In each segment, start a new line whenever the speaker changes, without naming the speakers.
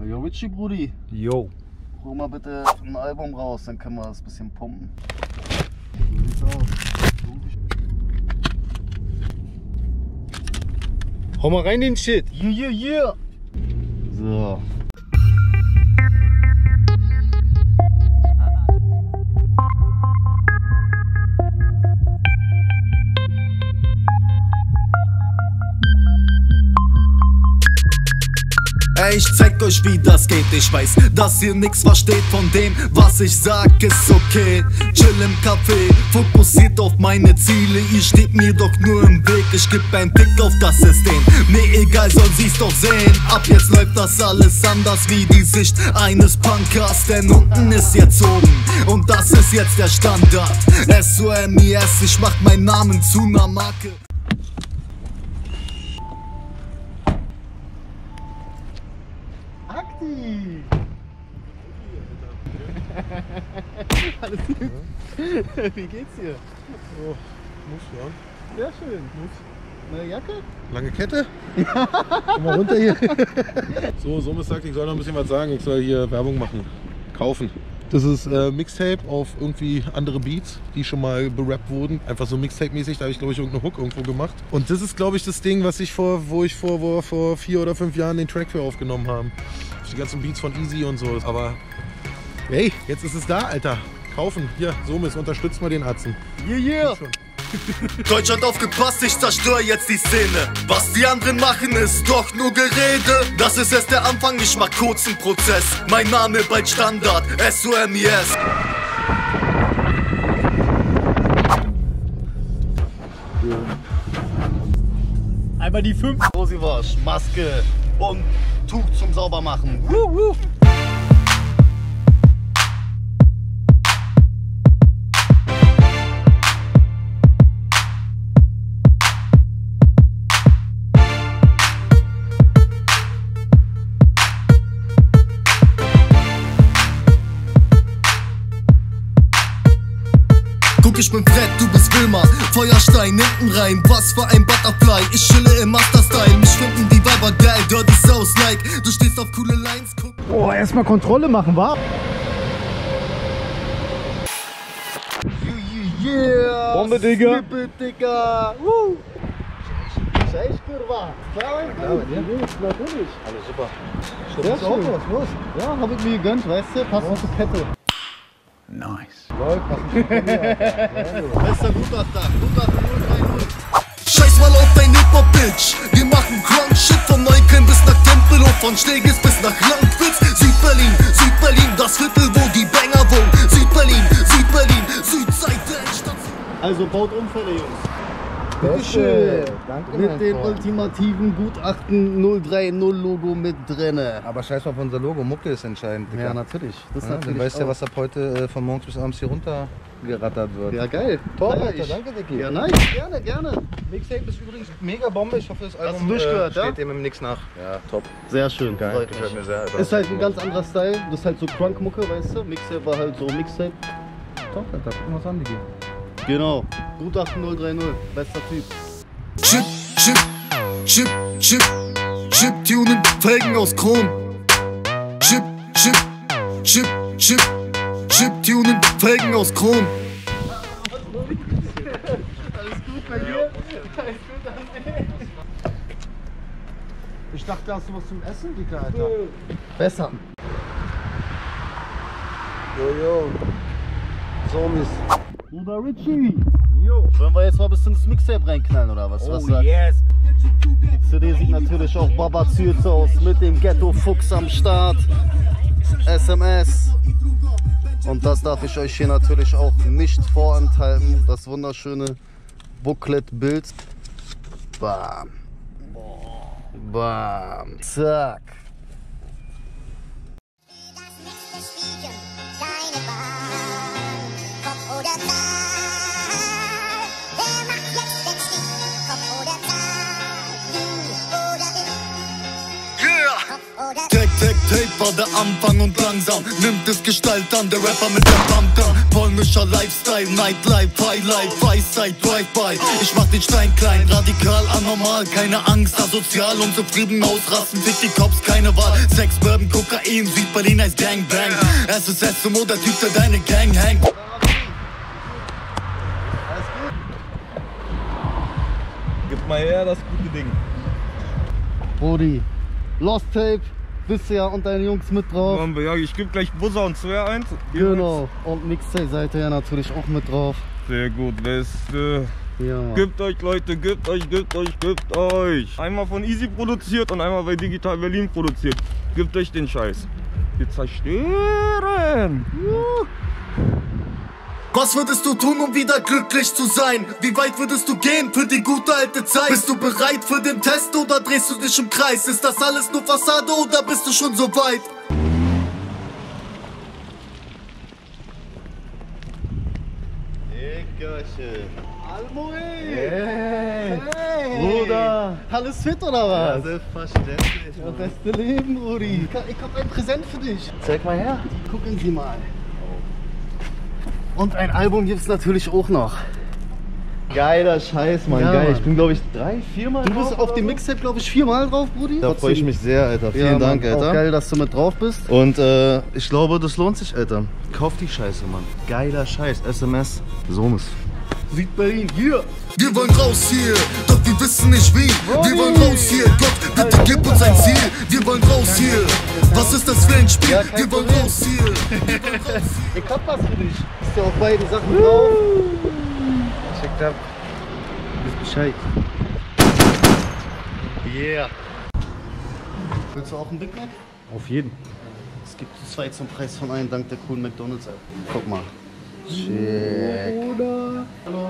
Jo, Richie, Brudi.
Jo.
Hol mal bitte ein Album raus, dann können wir das ein bisschen pumpen. So sieht's aus.
Hau mal rein den Shit.
Yeah. So.
Ey, ich zeig euch wie das geht, ich weiß, dass ihr nix versteht von dem, was ich sag, ist okay. Chill im Café, fokussiert auf meine Ziele, ihr steht mir doch nur im Weg. Ich geb einen Pick auf das System, mir egal, sollen sie's doch sehen. Ab jetzt läuft das alles anders wie die Sicht eines Punkers, denn unten ist jetzt oben und das ist jetzt der Standard. SOMIS, ich mach meinen Namen zu ner Marke.
Alles gut? Wie geht's dir?
Oh, muss ja.
Sehr schön. Neue Jacke?
Lange Kette? Komm mal runter hier. So, Somit sagt, ich soll noch ein bisschen was sagen. Ich soll hier Werbung machen. Kaufen. Das ist Mixtape auf irgendwie andere Beats, die schon mal berappt wurden. Einfach so Mixtape-mäßig, da habe ich glaube ich irgendeine Hook irgendwo gemacht. Und das ist glaube ich das Ding, was ich vor 4 oder 5 Jahren den Track für aufgenommen haben. Die ganzen Beats von Easy und so. Aber hey, jetzt ist es da, Alter. Kaufen. Hier, Somit, unterstützt mal den Atzen.
Yeah.
Deutschland aufgepasst, ich zerstör jetzt die Szene. Was die anderen machen, ist doch nur Gerede. Das ist erst der Anfang, ich mach kurzen Prozess. Mein Name bald Standard, SOMIS.
Einmal die 5. Rosi Wasch, Maske und Tuch zum Saubermachen.
Guck, ich bin Fred, du bist Wilma. Feuerstein hinten rein, was für ein Butterfly. Ich chille im Master-Style, mich finden die Weiber geil. Dirty Souls like, du stehst auf coole Lines, guck.
Oh, erstmal Kontrolle machen, wa? Yeah!
Bombe, Digga!
Snippet, Digga! Scheiß, Kurva! Klar, natürlich!
Alles super.
Sehr schön. Was los? Ja, hab ich mir gegönnt, weißt du? Passend zur Kette.
Nice.
Läuft, passend zur Kette. Bester Gutachter, Gutachter 030.
Scheiß mal auf dein Hip-Hop-Bitch. Wir machen Crunk-Shit von Neukölln bis nach Tempelhof, von Steglitz bis nach Langwitz. Südberlin, das Viertel, wo die Banger wohnen. Südberlin, Südseite, Endstation.
Also baut Unfälle, Jungs.
Bitteschön. Danke,
Mit
mein
dem
Freund.
ultimativen Gutachten 030 Logo mit drinne.
Aber scheiß mal auf unser Logo, Mucke ist entscheidend, Digga.
Ja, natürlich. Das
Ja,
natürlich
du weißt ja,
auch.
was ab heute von morgens bis abends hier runtergerattert wird.
Ja, geil.
Top,
Feier
Alter,
ich.
danke, Dicky.
Ja, nice. Gerne.
Mixtape ist übrigens mega Bombe. Ich hoffe, das
du
Album
durchgehört, ja?
steht dem im Nix nach. Ja, top.
Sehr schön.
Geil,
Freut
gefällt
mich.
mir sehr. Alter.
Ist halt ein ganz anderer Style. Das ist halt so Crunk-Mucke, weißt du? Mixtape war halt so Mixtape.
top, Alter. Guck mal was an, Dicky.
Genau. Gutachten 030. Bester Typ.
Chip, tunen, Felgen aus Chrom. Chip, tunen, Felgen aus Chrom.
Alles gut bei dir? Alles gut an dir? Ich dachte, hast du was zum Essen, Dicker, Alter? Besser.
Jojo. Somis.
Bruder Richie. Jo. Wollen wir jetzt mal bis ins Mixtape reinknallen, oder was? Was sagst?
yes.
Die CD sieht natürlich auch babaziert aus, mit dem Ghetto-Fuchs am Start. SMS. Und das darf ich euch hier natürlich auch nicht vorenthalten. Das wunderschöne Booklet-Bild. Bam. Bam. Zack.
Tek, Tape war der Anfang und langsam nimmt es Gestalt an, der Rapper mit dem Tamtam. Polnischer Lifestyle, Nightlife, Highlife, Weisheit, Drive-by. Ich mach den Stein klein, radikal, anormal, keine Angst, asozial, unzufrieden, ausrasten, fick die Cops, keine Wahl. Sex, Bourbon, Kokain, Südberlin heißt Gangbang. SSS zum der Typ, der deine Gang hängt.
Gib mal her das gute Ding.
Brody, Lost Tape, bist du ja und deine Jungs mit drauf.
Ja, ich gebe gleich Buzzer und Swear eins.
Genau, und Mixtape seid ihr ja natürlich auch mit drauf.
Sehr gut, Beste.
Ja, Mann.
Gebt euch, Leute, gebt euch. Einmal von Easy produziert und einmal bei Digital Berlin produziert. Gebt euch den Scheiß. Wir zerstören.
Was würdest du tun, um wieder glücklich zu sein? Wie weit würdest du gehen für die gute alte Zeit? Bist du bereit für den Test oder drehst du dich im Kreis? Ist das alles nur Fassade oder bist du schon so weit?
Dickerchen. Almoe. Hey. Bruder. Alles fit oder was?
Ja, selbstverständlich.
Das beste Leben, Brudi. Ich hab ein Präsent für dich.
Zeig mal her.
Gucken Sie mal. Und ein Album gibt's natürlich auch noch.
Geiler Scheiß, Mann.
Ja,
Geil.
Mann.
Ich bin, glaube ich, 3-4 Mal
Du bist
drauf,
auf dem
oder
Mixtape, glaube ich, 4-mal drauf, Brudi.
Da freue ich mich sehr, Alter. Vielen
Ja,
Dank,
Mann.
Alter.
Auch geil, dass du mit drauf bist.
Und ich glaube, das lohnt sich, Alter. Kauf die Scheiße, Mann. Geiler Scheiß. SMS. Somes.
Südberlin, hier.
Wir wollen raus hier, doch wir wissen nicht wie. Wir wollen raus hier, Gott, bitte gib uns ein Ziel. Wir wollen raus hier, was ist das für ein Spiel?
Ja, kein
Wir wollen
Problem.
raus hier.
Ich hab was für dich. Ist ja auf beiden Sachen drauf.
Checkt ab.
Wisst Bescheid. Yeah. Willst du auch einen Big Mac?
Auf jeden.
Es gibt 2 zum Preis von 1 dank der coolen McDonalds App. Guck mal. Check. Oder?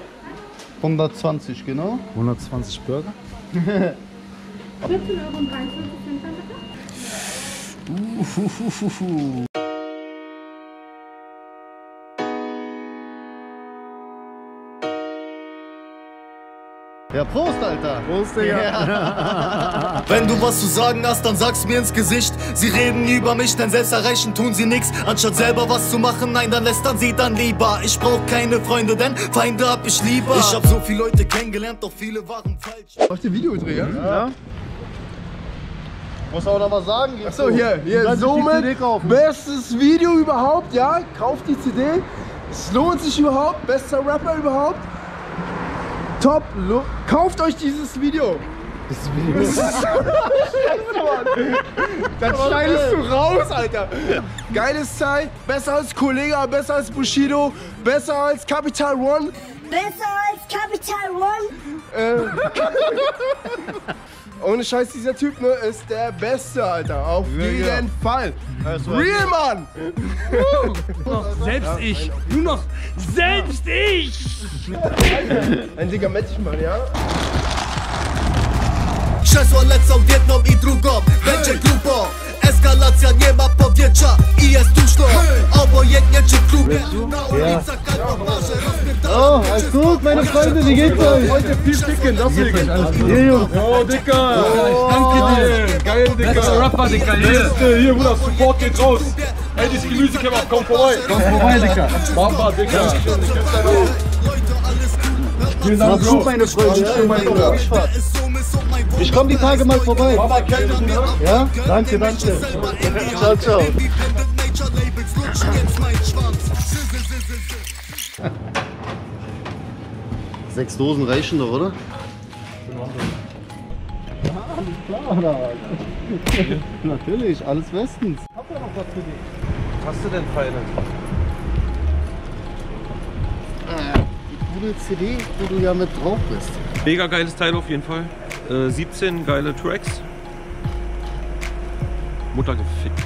120, genau.
120 Burger.
14,53 Cent bitte.
Ja, Prost, Alter.
Prost, Digga.
Wenn du was zu sagen hast, dann sag's mir ins Gesicht. Sie reden über mich, denn selbst erreichen tun sie nix. Anstatt selber was zu machen, nein, dann lästern sie dann lieber. Ich brauch keine Freunde, denn Feinde hab ich lieber. Ich hab so viele Leute kennengelernt, doch viele waren falsch.
Auf dem Video drehen, ja?
Muss auch noch was sagen.
Achso, hier, somit bestes Video überhaupt, ja? Kauft die CD, es lohnt sich überhaupt, bester Rapper überhaupt. Top, kauft euch dieses Video. Das ist Dann schneidest du raus, Alter. Geiles Teil, besser als Kollega, besser als Bushido, besser als Capital One.
Besser als Capital One.
Ohne Scheiß, dieser Typ ne, ist der Beste, Alter. Auf jeden Fall. Real Mann.
Selbst ich! Nur noch selbst ich!
Ein dicker Mädchenmann, ja?
Krzesło lecą w jedną i drugą, będzie grubo. Eskalacja nie ma powietrza i jest duszno. Obojętnie czy w klubie, na ulicach albo w barze rozpierdala.
Oh, alles gut, meine Freunde, wie geht's euch?
Heute viel dicken, das ist alles gut.
Hier, Jungs.
Oh, Dicker! Danke dir! Geil, Dicker! Bester Rapper, Dicker! Hier, Bruder, Support geht raus! Ey, dieses Gemüsekebab, komm vorbei! Komm vorbei, Dicker! Bamba, Dicker! Vielen Dank,
Mach's gut, meine Freunde. Ich komm die Tage mal vorbei. Ja? Danke, danke. Ciao, ciao. Sechs Dosen reichen doch, oder? Natürlich, alles bestens.
Was hast du denn, Feine?
Die coole CD, wo du ja mit drauf bist.
Mega geiles Teil auf jeden Fall. 17 geile Tracks. Mutter gefickt.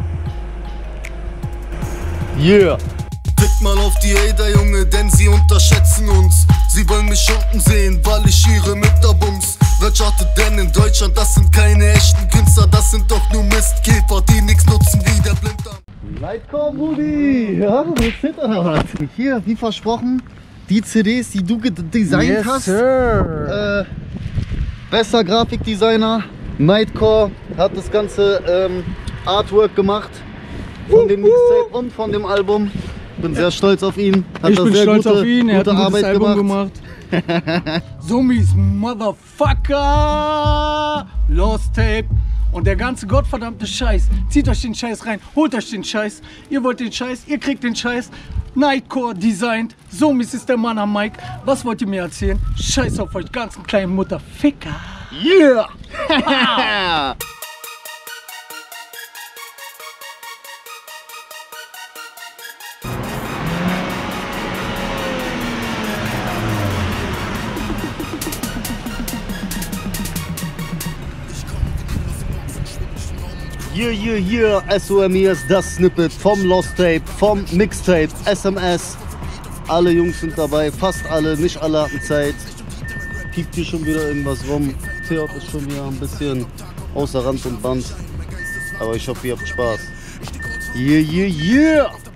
Yeah.
Fick mal auf die Hater, Junge, denn sie unterschätzen uns. Sie wollen mich unten sehen, weil ich ihre Mütter bums. Wer chartet denn in Deutschland? Das sind keine echten Künstler, das sind doch nur Mistkäfer, die nichts nutzen wie der Blinddarm.
Lightcore, Brudi! Ja, das ist oder was? Hier, wie versprochen, die CDs, die du designt hast.
Sir.
Bester Grafikdesigner, Nightcore, hat das Ganze Artwork gemacht von dem Mixtape und von dem Album. Bin sehr stolz auf ihn.
Ich bin stolz auf ihn, er hat ein gutes
Arbeit
Album gemacht. Zombies, Motherfucker! Lost Tape. Und der ganze gottverdammte Scheiß. Zieht euch den Scheiß rein, holt euch den Scheiß. Ihr wollt den Scheiß, ihr kriegt den Scheiß. Nightcore designt. Zombies ist der Mann am Mic. Was wollt ihr mir erzählen? Scheiß auf euch ganzen kleinen Mutterficker.
Yeah! Hier, SOME ist das Snippet vom Lost Tape, vom Mixtape, SMS. Alle Jungs sind dabei, fast alle, nicht alle hatten Zeit. Piept hier schon wieder irgendwas rum. Theot ist schon wieder ein bisschen außer Rand und Band. Aber ich hoffe, ihr habt Spaß. Yeah!